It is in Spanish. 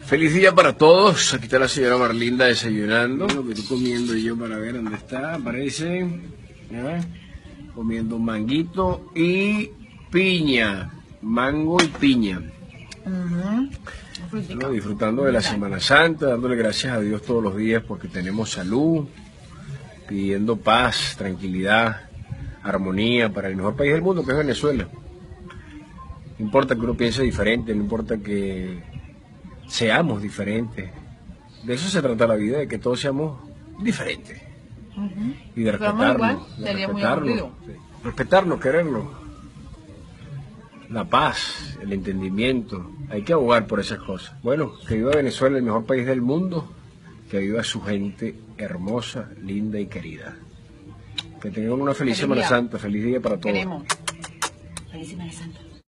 Feliz día para todos. Aquí está la señora Marlinda desayunando. Lo que estoy comiendo yo para ver dónde está, parece. Comiendo manguito y piña. Mango y piña. Bueno, disfrutando de la Semana Santa, dándole gracias a Dios todos los días porque tenemos salud, pidiendo paz, tranquilidad, armonía para el mejor país del mundo que es Venezuela. No importa que uno piense diferente, no importa que seamos diferentes. De eso se trata la vida, de que todos seamos diferentes. Y de respetarnos, querernos. La paz, el entendimiento, hay que abogar por esas cosas. Bueno, que viva Venezuela, el mejor país del mundo, que viva su gente hermosa, linda y querida. Que tengan una feliz Semana Santa, feliz día para todos. Feliz Semana Santa.